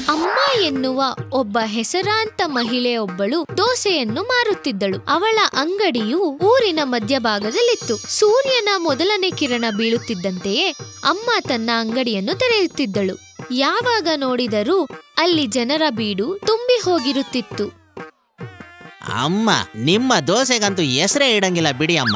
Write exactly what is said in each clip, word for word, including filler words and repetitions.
ಅಮ್ಮ ಎನ್ನುವ ಒಬ್ಬ ಹೆಸರಾಂತ ಮಹಿಳೆಯೊಬ್ಬಳು ದೋಸೆಯನ್ನು ಮಾರುತ್ತಿದ್ದಳು. ಅವಳ ಅಂಗಡಿಯು ಊರಿನ ಮಧ್ಯಭಾಗದಲ್ಲಿತ್ತು. ಸೂರ್ಯನ ಮೊದಲನೇ ಕಿರಣ ಬೀಳುತ್ತಿದ್ದಂತೆಯೇ ಅಮ್ಮ ತನ್ನ ಅಂಗಡಿಯನ್ನು ತೆರೆಯುತ್ತಿದ್ದಳು. ಯಾವಾಗ ನೋಡಿದರೂ ಅಲ್ಲಿ ಜನರ ಬೀಡು ತುಂಬಿ ಹೋಗಿರುತ್ತಿತ್ತು. ಅಮ್ಮ, ನಿಮ್ಮ ದೋಸೆಗಂತೂ ಹೆಸರೇ ಇಡಂಗಿಲ್ಲ ಬಿಡಿ ಅಮ್ಮ.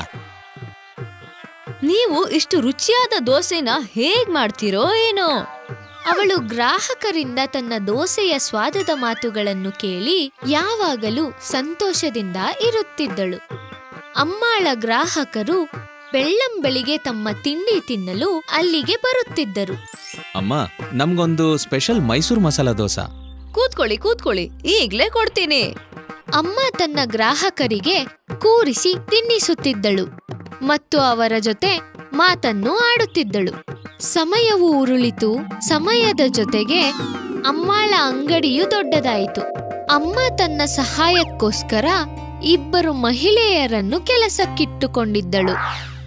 ನೀವು ಇಷ್ಟು ರುಚಿಯಾದ ದೋಸೆನ ಹೇಗ್ ಮಾಡ್ತೀರೋ ಏನೋ. ಅವಳು ಗ್ರಾಹಕರಿಂದ ತನ್ನ ದೋಸೆಯ ಸ್ವಾದದ ಮಾತುಗಳನ್ನು ಕೇಳಿ ಯಾವಾಗಲೂ ಸಂತೋಷದಿಂದ ಇರುತ್ತಿದ್ದಳು. ಅಮ್ಮಾಳ ಗ್ರಾಹಕರು ಬೆಳ್ಳಂಬೆಳಿಗ್ಗೆ ತಮ್ಮ ತಿಂಡಿ ತಿನ್ನಲು ಅಲ್ಲಿಗೆ ಬರುತ್ತಿದ್ದರು. ಅಮ್ಮ, ನಮ್ಗೊಂದು ಸ್ಪೆಷಲ್ ಮೈಸೂರು ಮಸಾಲಾ ದೋಸೆ. ಕೂತ್ಕೊಳ್ಳಿ ಕೂತ್ಕೊಳ್ಳಿ, ಈಗ್ಲೇ ಕೊಡ್ತೀನಿ. ಅಮ್ಮ ತನ್ನ ಗ್ರಾಹಕರಿಗೆ ಕೂರಿಸಿ ತಿನ್ನಿಸುತ್ತಿದ್ದಳು ಮತ್ತು ಅವರ ಜೊತೆ ಮಾತನ್ನು ಆಡುತ್ತಿದ್ದಳು. ಸಮಯವು ಉರುಳಿತು. ಸಮಯದ ಜೊತೆಗೆ ಅಮ್ಮಾಳ ಅಂಗಡಿಯು ದೊಡ್ಡದಾಯಿತು. ಅಮ್ಮ ತನ್ನ ಸಹಾಯಕ್ಕೋಸ್ಕರ ಇಬ್ಬರು ಮಹಿಳೆಯರನ್ನು ಕೆಲಸಕ್ಕಿಟ್ಟುಕೊಂಡಿದ್ದಳು.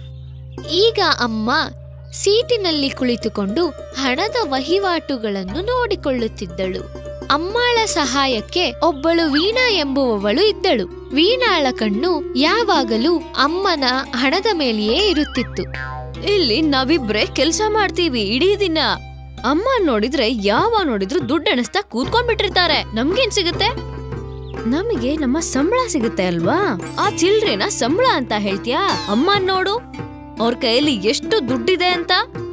ಈಗ ಅಮ್ಮ ಸೀಟಿನಲ್ಲಿ ಕುಳಿತುಕೊಂಡು ಹಣದ ವಹಿವಾಟುಗಳನ್ನು ನೋಡಿಕೊಳ್ಳುತ್ತಿದ್ದಳು. ಅಮ್ಮಾಳ ಸಹಾಯಕ್ಕೆ ಒಬ್ಬಳು ವೀಣಾ ಎಂಬುವವಳು ಇದ್ದಳು. ವೀಣಾಳ ಕಣ್ಣು ಯಾವಾಗಲೂ ಅಮ್ಮನ ಹಣದ ಮೇಲೆಯೇ ಇರುತ್ತಿತ್ತು. ಇಲ್ಲಿ ನಾವಿಬ್ರೆ ಕೆಲ್ಸ ಮಾಡ್ತೀವಿ ಇಡೀ ದಿನ. ಅಮ್ಮ ನೋಡಿದ್ರೆ ಯಾವ ನೋಡಿದ್ರು ದುಡ್ಡು ಎಣಿಸ್ತಾ ಕೂತ್ಕೊಂಡ್ಬಿಟ್ಟಿರ್ತಾರೆ. ನಮ್ಗೇನ್ ಸಿಗುತ್ತೆ? ನಮಗೆ ನಮ್ಮ ಸಂಬಳ ಸಿಗುತ್ತೆ ಅಲ್ವಾ? ಆ ಚಿಲ್ಡ್ರೆನ ಸಂಬಳ ಅಂತ ಹೇಳ್ತೀಯಾ? ಅಮ್ಮ ನೋಡು, ಅವ್ರ ಕೈಯಲ್ಲಿ ಎಷ್ಟು ದುಡ್ಡಿದೆ ಅಂತ.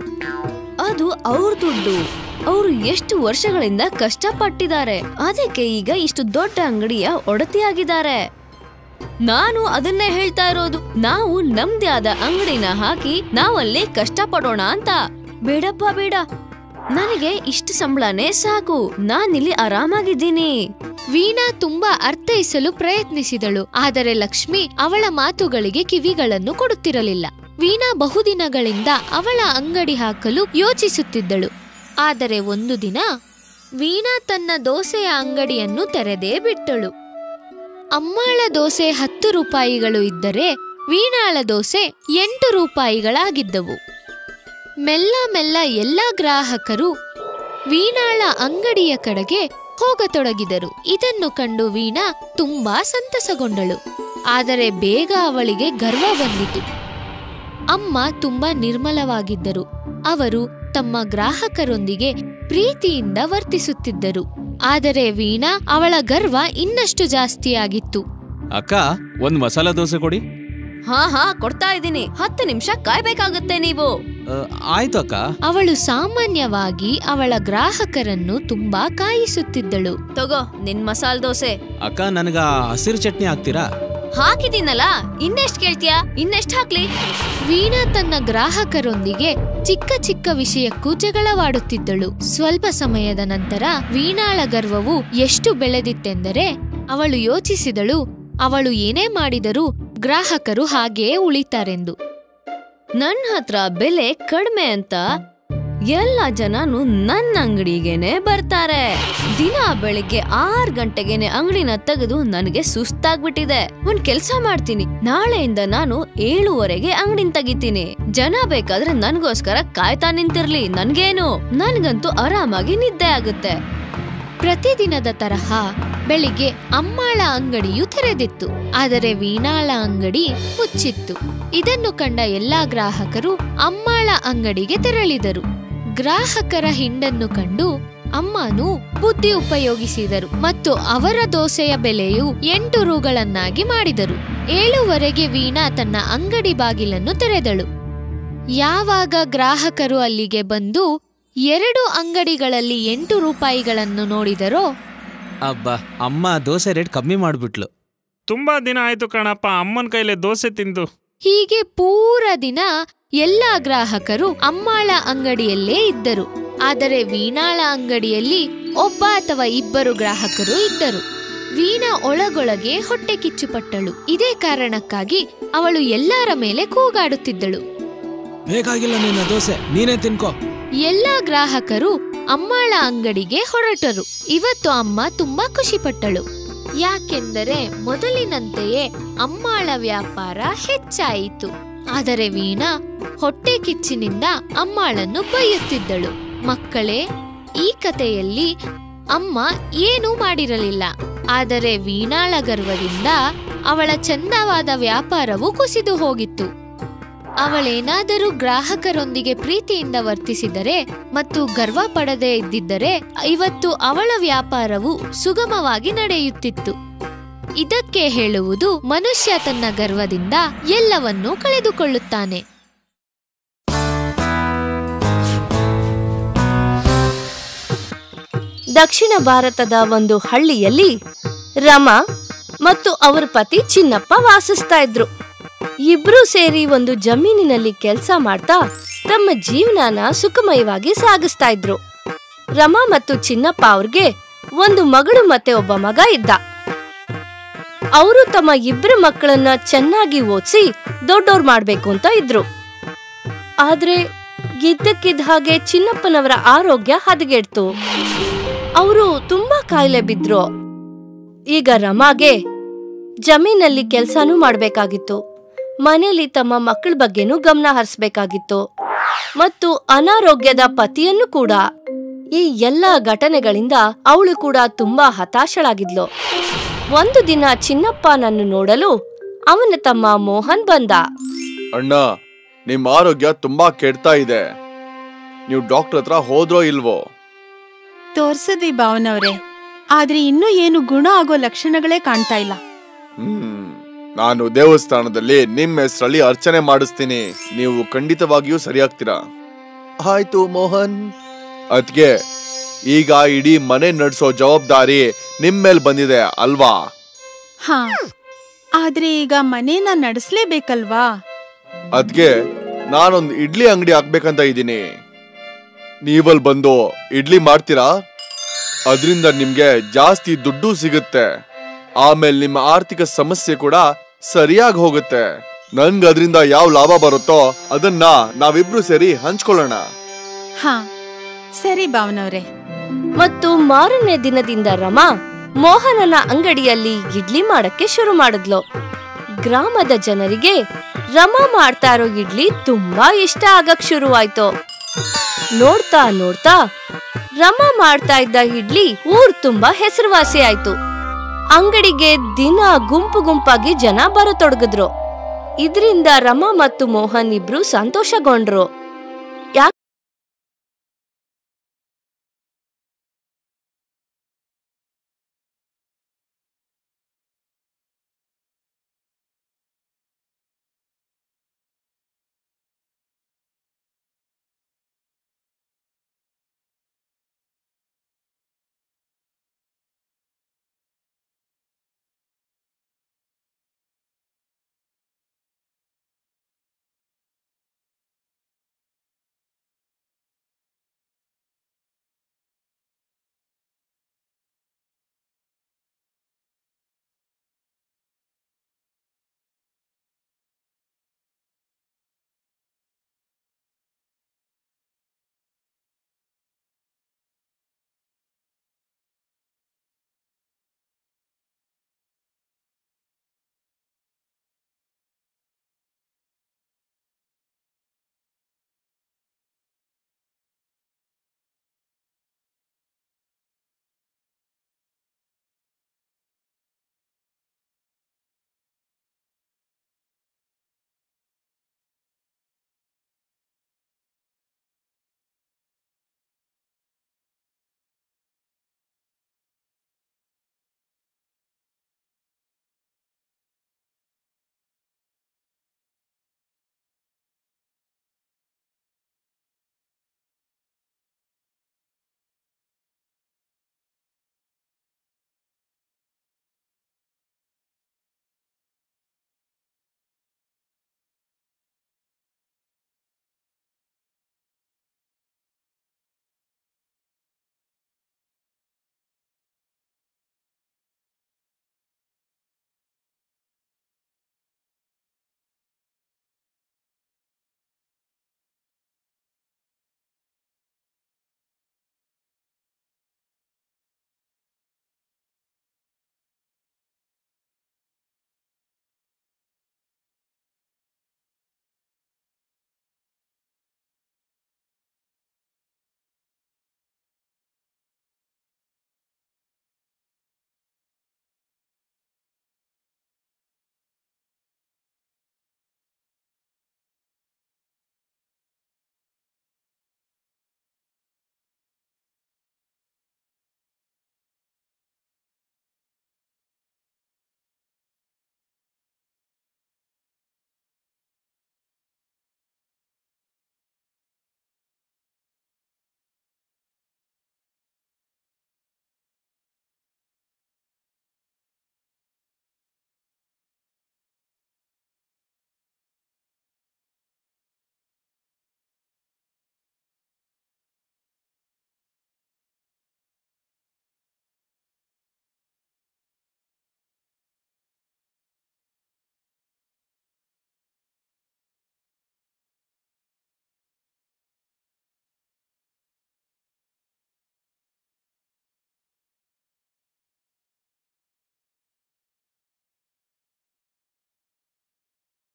ಅದು ಅವ್ರ ದುಡ್ಡು. ಅವರು ಎಷ್ಟು ವರ್ಷಗಳಿಂದ ಕಷ್ಟಪಟ್ಟಿದ್ದಾರೆ. ಅದಕ್ಕೆ ಈಗ ಇಷ್ಟು ದೊಡ್ಡ ಅಂಗಡಿಯ ಒಡತಿಯಾಗಿದ್ದಾರೆ. ನಾನು ಅದನ್ನೇ ಹೇಳ್ತಾ ಇರೋದು. ನಾವು ನಮ್ದೇ ಆದ ಅಂಗಡಿನ ಹಾಕಿ ನಾವಲ್ಲಿ ಕಷ್ಟ ಪಡೋಣ ಅಂತ. ಬೇಡಪ್ಪ ಬೇಡ, ನನಗೆ ಇಷ್ಟು ಸಂಬಳನೇ ಸಾಕು. ನಾನಿಲ್ಲಿ ಆರಾಮಾಗಿದ್ದೀನಿ. ವೀಣಾ ತುಂಬಾ ಅರ್ಥೈಸಲು ಪ್ರಯತ್ನಿಸಿದಳು. ಆದರೆ ಲಕ್ಷ್ಮಿ ಅವಳ ಮಾತುಗಳಿಗೆ ಕಿವಿಗಳನ್ನು ಕೊಡುತ್ತಿರಲಿಲ್ಲ. ವೀಣಾ ಬಹುದಿನಗಳಿಂದ ಅವಳ ಅಂಗಡಿ ಹಾಕಲು ಯೋಚಿಸುತ್ತಿದ್ದಳು. ಆದರೆ ಒಂದು ದಿನ ವೀಣಾ ತನ್ನ ದೋಸೆಯ ಅಂಗಡಿಯನ್ನು ತೆರೆದೇ ಬಿಟ್ಟಳು. ಅಮ್ಮಾಳ ದೋಸೆ ಹತ್ತು ರೂಪಾಯಿಗಳು ಇದ್ದರೆ ವೀಣಾಳ ದೋಸೆ ಎಂಟು ರೂಪಾಯಿಗಳಾಗಿದ್ದವು. ಮೆಲ್ಲ ಮೆಲ್ಲ ಎಲ್ಲ ಗ್ರಾಹಕರು ವೀಣಾಳ ಅಂಗಡಿಯ ಕಡೆಗೆ ಹೋಗತೊಡಗಿದರು. ಇದನ್ನು ಕಂಡು ವೀಣಾ ತುಂಬಾ ಸಂತಸಗೊಂಡಳು. ಆದರೆ ಬೇಗ ಅವಳಿಗೆ ಗರ್ವ ಬಂದಿತು. ಅಮ್ಮ ತುಂಬಾ ನಿರ್ಮಲವಾಗಿದ್ದರು. ಅವರು ತಮ್ಮ ಗ್ರಾಹಕರೊಂದಿಗೆ ಪ್ರೀತಿಯಿಂದ ವರ್ತಿಸುತ್ತಿದ್ದರು. ಆದರೆ ವೀಣಾ ಅವಳ ಗರ್ವ ಇನ್ನಷ್ಟು ಜಾಸ್ತಿಯಾಗಿತ್ತು. ಅಕ್ಕ, ಒಂದ್ ಮಸಾಲಾ ದೋಸೆ ಕೊಡಿ. ಹಾ ಹಾ ಕೊಡ್ತಾ ಇದ್ದೀನಿ. ಹತ್ತು ನಿಮಿಷ ಕಾಯ್ಬೇಕಾಗತ್ತೆ ನೀವು. ಆಯ್ತು ಅಕ್ಕ. ಅವಳು ಸಾಮಾನ್ಯವಾಗಿ ಅವಳ ಗ್ರಾಹಕರನ್ನು ತುಂಬಾ ಕಾಯಿಸುತ್ತಿದ್ದಳು. ತಗೋ ನಿನ್ ಮಸಾಲ ದೋಸೆ. ಅಕ್ಕ, ನನಗ ಹಸಿರು ಚಟ್ನಿ ಹಾಕ್ತೀರಾ? ಹಾಕಿದ್ದೀನಲ್ಲ, ಇನ್ನೆಷ್ಟ್ ಕೇಳ್ತೀಯಾ? ಇನ್ನೆಷ್ಟ್ ಹಾಕ್ಲಿ? ವೀಣಾ ತನ್ನ ಗ್ರಾಹಕರೊಂದಿಗೆ ಚಿಕ್ಕ ಚಿಕ್ಕ ವಿಷಯಕ್ಕೂ ಜಗಳವಾಡುತ್ತಿದ್ದಳು. ಸ್ವಲ್ಪ ಸಮಯದ ನಂತರ ವೀಣಾಳ ಗರ್ವವು ಎಷ್ಟು ಬೆಳೆದಿತ್ತೆಂದರೆ ಅವಳು ಯೋಚಿಸಿದಳು, ಅವಳು ಏನೇ ಮಾಡಿದರೂ ಗ್ರಾಹಕರು ಹಾಗೆಯೇ ಉಳಿತಾರೆಂದು. ನನ್ನ ಹತ್ರ ಬೆಲೆ ಕಡಿಮೆ ಅಂತ ಎಲ್ಲ ಜನನು ನನ್ನ ಅಂಗಡಿಗೆನೆ ಬರ್ತಾರೆ. ದಿನ ಬೆಳಿಗ್ಗೆ ಆರ್ ಗಂಟೆಗೆನೆ ಅಂಗಡಿನ ತೆಗೆದು ನನಗೆ ಸುಸ್ತಾಗ್ಬಿಟ್ಟಿದೆ. ಒಂದ್ ಕೆಲ್ಸ ಮಾಡ್ತೀನಿ, ನಾಳೆಯಿಂದ ನಾನು ಏಳುವರೆಗೆ ಅಂಗಡಿನ ತೆಗಿತೀನಿ. ಜನ ಬೇಕಾದ್ರೆ ನನ್ಗೋಸ್ಕರ ಕಾಯ್ತಾ ನಿಂತಿರ್ಲಿ. ನನ್ಗೇನು, ನನ್ಗಂತೂ ಆರಾಮಾಗಿ ನಿದ್ದೆ ಆಗುತ್ತೆ. ಪ್ರತಿದಿನದ ತರಹ ಬೆಳಿಗ್ಗೆ ಅಮ್ಮಾಳ ಅಂಗಡಿಯು ತೆರೆದಿತ್ತು. ಆದರೆ ವೀಣಾಳ ಅಂಗಡಿ ಮುಚ್ಚಿತ್ತು. ಇದನ್ನು ಕಂಡ ಎಲ್ಲಾ ಗ್ರಾಹಕರು ಅಮ್ಮಾಳ ಅಂಗಡಿಗೆ ತೆರಳಿದರು. ಗ್ರಾಹಕರ ಹಿಂಡನ್ನು ಕಂಡು ಅಮ್ಮನು ಬುದ್ಧಿ ಉಪಯೋಗಿಸಿದರು ಮತ್ತು ಅವರ ದೋಸೆಯ ಬೆಲೆಯು ಎಂಟು ರೂಗಳನ್ನಾಗಿ ಮಾಡಿದರು. ಏಳುವರೆಗೆ ವೀಣಾ ತನ್ನ ಅಂಗಡಿ ಬಾಗಿಲನ್ನು ತೆರೆದಳು. ಯಾವಾಗ ಗ್ರಾಹಕರು ಅಲ್ಲಿಗೆ ಬಂದು ಎರಡು ಅಂಗಡಿಗಳಲ್ಲಿ ಎಂಟು ರೂಪಾಯಿಗಳನ್ನು ನೋಡಿದರೋ, ಅಬ್ಬಾ, ಅಮ್ಮ ದೋಸೆ ರೇಟ್ ಕಮ್ಮಿ ಮಾಡ್ಬಿಟ್ಲು. ತುಂಬಾ ದಿನ ಆಯ್ತು ಕಣಪ್ಪ ಅಮ್ಮನ ಕೈಲೇ ದೋಸೆ ತಿಂದು. ಹೀಗೆ ಪೂರ ದಿನ ಎಲ್ಲಾ ಗ್ರಾಹಕರು ಅಮ್ಮಾಳ ಅಂಗಡಿಯಲ್ಲೇ ಇದ್ದರು. ಆದರೆ ವೀಣಾಳ ಅಂಗಡಿಯಲ್ಲಿ ಒಬ್ಬ ಅಥವಾ ಇಬ್ಬರು ಗ್ರಾಹಕರು ಇದ್ದರು. ವೀಣಾ ಒಳಗೊಳಗೆ ಹೊಟ್ಟೆ ಕಿಚ್ಚುಪಟ್ಟಳು. ಇದೇ ಕಾರಣಕ್ಕಾಗಿ ಅವಳು ಎಲ್ಲರ ಮೇಲೆ ಕೂಗಾಡುತ್ತಿದ್ದಳು, ಬೇಕಾಗಿಲ್ಲ ನಿನ್ನ ದೋಸೆ, ನೀನೇ ತಿನ್ಕೋ. ಎಲ್ಲಾ ಗ್ರಾಹಕರು ಅಮ್ಮಾಳ ಅಂಗಡಿಗೆ ಹೊರಟರು. ಇವತ್ತು ಅಮ್ಮ ತುಂಬಾ ಖುಷಿಪಟ್ಟಳು. ಯಾಕೆಂದರೆ ಮೊದಲಿನಂತೆಯೇ ಅಮ್ಮಾಳ ವ್ಯಾಪಾರ ಹೆಚ್ಚಾಯಿತು. ಆದರೆ ವೀಣಾ ಹೊಟ್ಟೆ ಕಿಚ್ಚಿನಿಂದ ಅಮ್ಮಾಳನ್ನು ಬೈಯುತ್ತಿದ್ದಳು. ಮಕ್ಕಳೇ, ಈ ಕಥೆಯಲ್ಲಿ ಅಮ್ಮ ಏನೂ ಮಾಡಿರಲಿಲ್ಲ. ಆದರೆ ವೀಣಾಳ ಗರ್ವದಿಂದ ಅವಳ ಚಂದವಾದ ವ್ಯಾಪಾರವು ಕುಸಿದು ಹೋಗಿತ್ತು. ಅವಳೇನಾದರೂ ಗ್ರಾಹಕರೊಂದಿಗೆ ಪ್ರೀತಿಯಿಂದ ವರ್ತಿಸಿದರೆ ಮತ್ತು ಗರ್ವ ಪಡದೇ ಇದ್ದಿದ್ದರೆ ಇವತ್ತು ಅವಳ ವ್ಯಾಪಾರವು ಸುಗಮವಾಗಿ ನಡೆಯುತ್ತಿತ್ತು. ಇದಕ್ಕೆ ಹೇಳುವುದು ಮನುಷ್ಯ ತನ್ನ ಗರ್ವದಿಂದ ಎಲ್ಲವನ್ನೂ ಕಳೆದುಕೊಳ್ಳುತ್ತಾನೆ. ದಕ್ಷಿಣ ಭಾರತದ ಒಂದು ಹಳ್ಳಿಯಲ್ಲಿ ರಮಾ ಮತ್ತು ಅವರ ಪತಿ ಚಿನ್ನಪ್ಪ ವಾಸಿಸ್ತಾ ಇದ್ರು. ಇಬ್ರು ಸೇರಿ ಒಂದು ಜಮೀನಿನಲ್ಲಿ ಕೆಲಸ ಮಾಡ್ತಾ ತಮ್ಮ ಜೀವನನ ಸುಖಮಯವಾಗಿ ಸಾಗಿಸ್ತಾ ಇದ್ರು. ರಮಾ ಮತ್ತು ಚಿನ್ನಪ್ಪ ಅವ್ರಿಗೆ ಒಂದು ಮಗಳು ಮತ್ತೆ ಒಬ್ಬ ಮಗ ಇದ್ದ. ಅವರು ತಮ್ಮ ಇಬ್ರು ಮಕ್ಕಳನ್ನ ಚೆನ್ನಾಗಿ ಓದಿಸಿ ದೊಡ್ಡೋರ್ ಮಾಡ್ಬೇಕು ಅಂತ ಇದ್ರು. ಆದ್ರೆ ಇದ್ದಕ್ಕಿದ್ದ ಹಾಗೆ ಚಿನ್ನಪ್ಪನವರ ಆರೋಗ್ಯ ಹದಗೆಡ್ತು. ಅವರು ತುಂಬಾ ಕಾಯಿಲೆ ಬಿದ್ರು. ಈಗ ರಮಾಗೆ ಜಮೀನಲ್ಲಿ ಕೆಲ್ಸಾನೂ ಮಾಡ್ಬೇಕಾಗಿತ್ತು, ಮನೆಯಲ್ಲಿ ತಮ್ಮ ಮಕ್ಕಳ ಬಗ್ಗೆನೂ ಗಮನ ಹರಿಸ್ಬೇಕಾಗಿತ್ತು ಮತ್ತು ಅನಾರೋಗ್ಯದ ಪತಿಯನ್ನು ಕೂಡ. ಈ ಎಲ್ಲಾ ಘಟನೆಗಳಿಂದ ಅವಳು ಕೂಡ ತುಂಬಾ ಹತಾಶಳಾಗಿದ್ಲು. ಒಂದು ದಿನ ಚಿನ್ನಪ್ಪನನ್ನು ನೋಡಲು ಅವನ ತಮ್ಮ ಮೋಹನ್ ಬಂದ. ಅಣ್ಣ, ನಿಮ್ ಆರೋಗ್ಯ ತುಂಬಾ ಕೆಡ್ತಾ ಇದೆ. ನೀವು ಡಾಕ್ಟರ್ ಹತ್ರ ಹೋದ್ರೋ ಇಲ್ವೋ? ತೋರ್ಸದ್ವಿ ಭಾವನವ್ರೆ, ಆದ್ರೆ ಇನ್ನೂ ಏನು ಗುಣ ಆಗೋ ಲಕ್ಷಣಗಳೇ ಕಾಣ್ತಾ ಇಲ್ಲ. ಹ್ಮ್ ನಾನು ದೇವಸ್ಥಾನದಲ್ಲಿ ನಿಮ್ ಹೆಸರಲ್ಲಿ ಅರ್ಚನೆ ಮಾಡಿಸ್ತೀನಿ. ನೀವು ಖಂಡಿತವಾಗಿಯೂ ಸರಿಯಾಗ್ತೀರಾ. ಆಯ್ತು ಮೋಹನ್. ಅದ್ಗೆ ಈಗ ಇಡೀ ಮನೆ ನಡ್ಸೋ ಜವಾಬ್ದಾರಿ ನಿಮ್ ಮೇಲ್ ಬಂದಿದೆ ಅಲ್ವಾ? ಹಾ, ಆದ್ರೆ ಈಗ ಮನೇನ ನಡೆಸ್ಲೇಬೇಕಲ್ವಾ? ಅದ್ಗೆ ನಾನೊಂದ್ ಇಡ್ಲಿ ಅಂಗಡಿ ಹಾಕ್ಬೇಕಂತ ಇದ್ದೀನಿ. ನೀವಲ್ ಬಂದು ಇಡ್ಲಿ ಮಾಡ್ತೀರಾ? ಅದರಿಂದ ನಿಮ್ಗೆ ಜಾಸ್ತಿ ದುಡ್ಡು ಸಿಗುತ್ತೆ. ಆಮೇಲೆ ನಿಮ್ಮ ಆರ್ಥಿಕ ಸಮಸ್ಯೆ ಕೂಡ ಸರಿಯಾಗಿ ಹೋಗುತ್ತೆ. ನನ್ಗೆ ಅದರಿಂದ ಯಾವ ಲಾಭ ಬರುತ್ತೋ ಅದನ್ನ ನಾವಿಬ್ರು ಸೇರಿ ಹಂಚ್ಕೊಳ್ಳೋಣ. ಹಾ ಸರಿ ಭಾವನವ್ರೆ. ಮತ್ತು ಮಾರನೇ ದಿನದಿಂದ ರಮಾ ಮೋಹನನ ಅಂಗಡಿಯಲ್ಲಿ ಇಡ್ಲಿ ಮಾಡಕ್ಕೆ ಶುರು ಮಾಡಿದ್ಲು. ಗ್ರಾಮದ ಜನರಿಗೆ ರಮಾ ಮಾಡ್ತಾ ಇರೋ ಇಡ್ಲಿ ತುಂಬಾ ಇಷ್ಟ ಆಗಕ್ ಶುರುವಾಯ್ತು. ನೋಡ್ತಾ ನೋಡ್ತಾ ರಮಾ ಮಾಡ್ತಾ ಇದ್ದ ಇಡ್ಲಿ ಊರ್ ತುಂಬಾ ಹೆಸರುವಾಸಿ ಆಯ್ತು. ಅಂಗಡಿಗೆ ದಿನ ಗುಂಪು ಗುಂಪಾಗಿ ಜನ ಬರತೊಡಗಿದ್ರು. ಇದರಿಂದ ರಮಾ ಮತ್ತು ಮೋಹನ್ ಇಬ್ರು ಸಂತೋಷಗೊಂಡ್ರು.